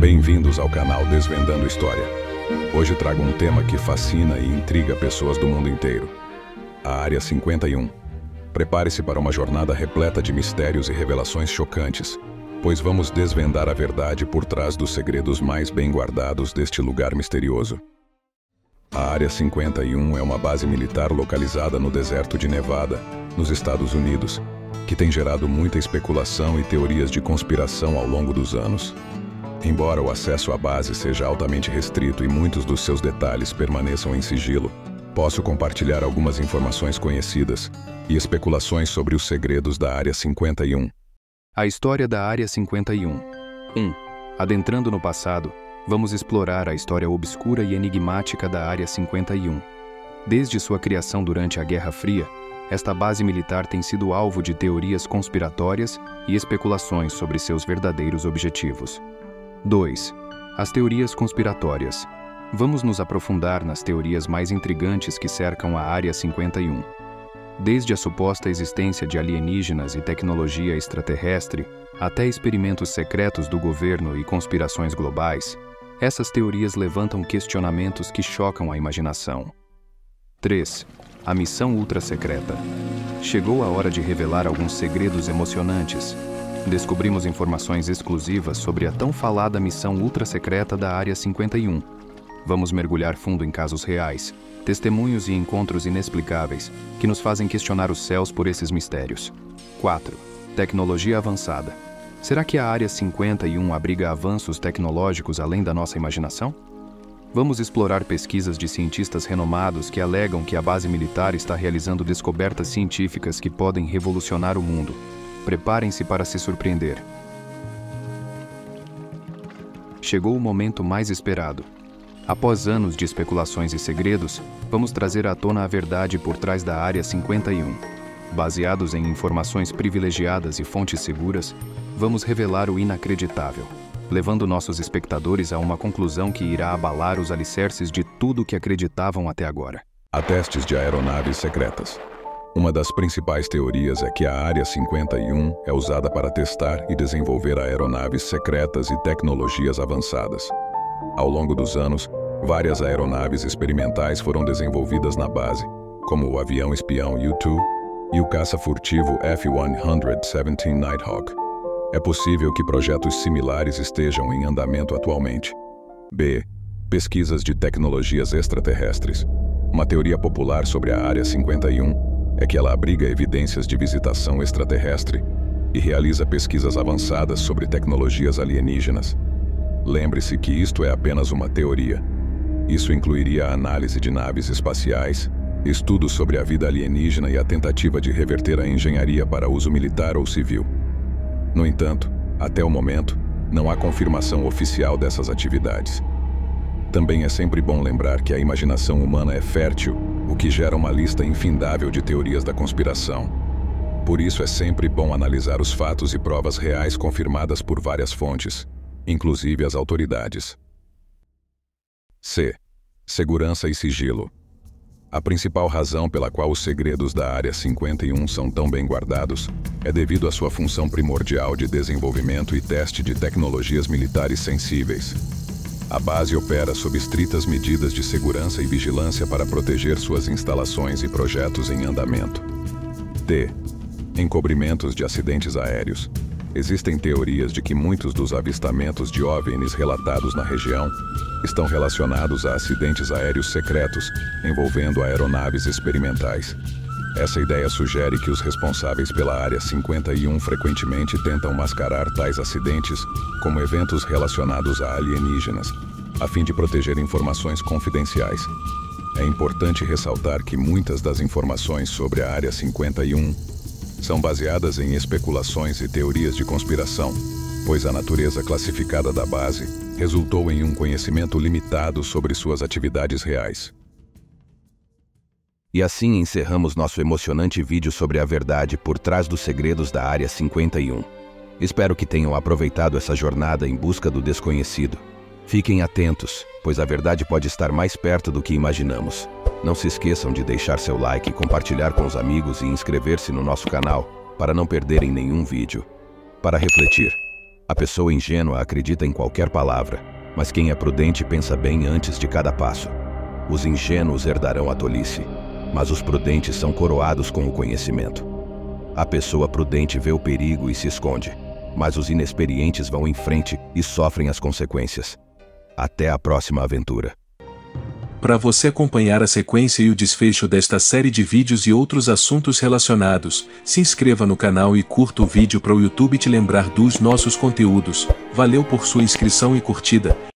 Bem-vindos ao canal Desvendando História. Hoje trago um tema que fascina e intriga pessoas do mundo inteiro: a Área 51. Prepare-se para uma jornada repleta de mistérios e revelações chocantes, pois vamos desvendar a verdade por trás dos segredos mais bem guardados deste lugar misterioso. A Área 51 é uma base militar localizada no deserto de Nevada, nos Estados Unidos, que tem gerado muita especulação e teorias de conspiração ao longo dos anos. Embora o acesso à base seja altamente restrito e muitos dos seus detalhes permaneçam em sigilo, posso compartilhar algumas informações conhecidas e especulações sobre os segredos da Área 51. A história da Área 51. 1. Adentrando no passado, vamos explorar a história obscura e enigmática da Área 51. Desde sua criação durante a Guerra Fria, esta base militar tem sido alvo de teorias conspiratórias e especulações sobre seus verdadeiros objetivos. 2. As teorias conspiratórias. Vamos nos aprofundar nas teorias mais intrigantes que cercam a Área 51. Desde a suposta existência de alienígenas e tecnologia extraterrestre, até experimentos secretos do governo e conspirações globais, essas teorias levantam questionamentos que chocam a imaginação. 3. A missão ultra-secreta. Chegou a hora de revelar alguns segredos emocionantes. Descobrimos informações exclusivas sobre a tão falada missão ultra-secreta da Área 51. Vamos mergulhar fundo em casos reais, testemunhos e encontros inexplicáveis que nos fazem questionar os céus por esses mistérios. 4. Tecnologia avançada. Será que a Área 51 abriga avanços tecnológicos além da nossa imaginação? Vamos explorar pesquisas de cientistas renomados que alegam que a base militar está realizando descobertas científicas que podem revolucionar o mundo. Preparem-se para se surpreender. Chegou o momento mais esperado. Após anos de especulações e segredos, vamos trazer à tona a verdade por trás da Área 51. Baseados em informações privilegiadas e fontes seguras, vamos revelar o inacreditável, levando nossos espectadores a uma conclusão que irá abalar os alicerces de tudo que acreditavam até agora. Há testes de aeronaves secretas. Uma das principais teorias é que a Área 51 é usada para testar e desenvolver aeronaves secretas e tecnologias avançadas. Ao longo dos anos, várias aeronaves experimentais foram desenvolvidas na base, como o avião espião U-2 e o caça furtivo F-117 Nighthawk. É possível que projetos similares estejam em andamento atualmente. B. Pesquisas de tecnologias extraterrestres. Uma teoria popular sobre a Área 51 é que ela abriga evidências de visitação extraterrestre e realiza pesquisas avançadas sobre tecnologias alienígenas. Lembre-se que isto é apenas uma teoria. Isso incluiria a análise de naves espaciais, estudos sobre a vida alienígena e a tentativa de reverter a engenharia para uso militar ou civil. No entanto, até o momento, não há confirmação oficial dessas atividades. Também é sempre bom lembrar que a imaginação humana é fértil, o que gera uma lista infindável de teorias da conspiração. Por isso é sempre bom analisar os fatos e provas reais confirmadas por várias fontes, inclusive as autoridades. C. Segurança e sigilo. A principal razão pela qual os segredos da Área 51 são tão bem guardados é devido à sua função primordial de desenvolvimento e teste de tecnologias militares sensíveis. A base opera sob estritas medidas de segurança e vigilância para proteger suas instalações e projetos em andamento. D. Encobrimentos de acidentes aéreos. Existem teorias de que muitos dos avistamentos de OVNIs relatados na região estão relacionados a acidentes aéreos secretos envolvendo aeronaves experimentais. Essa ideia sugere que os responsáveis pela Área 51 frequentemente tentam mascarar tais acidentes como eventos relacionados a alienígenas, a fim de proteger informações confidenciais. É importante ressaltar que muitas das informações sobre a Área 51 são baseadas em especulações e teorias de conspiração, pois a natureza classificada da base resultou em um conhecimento limitado sobre suas atividades reais. E assim encerramos nosso emocionante vídeo sobre a verdade por trás dos segredos da Área 51. Espero que tenham aproveitado essa jornada em busca do desconhecido. Fiquem atentos, pois a verdade pode estar mais perto do que imaginamos. Não se esqueçam de deixar seu like, compartilhar com os amigos e inscrever-se no nosso canal para não perderem nenhum vídeo. Para refletir, A pessoa ingênua acredita em qualquer palavra, mas quem é prudente pensa bem antes de cada passo. Os ingênuos herdarão a tolice, mas os prudentes são coroados com o conhecimento. A pessoa prudente vê o perigo e se esconde, mas os inexperientes vão em frente e sofrem as consequências. Até a próxima aventura. Para você acompanhar a sequência e o desfecho desta série de vídeos e outros assuntos relacionados, se inscreva no canal e curta o vídeo para o YouTube te lembrar dos nossos conteúdos. Valeu por sua inscrição e curtida.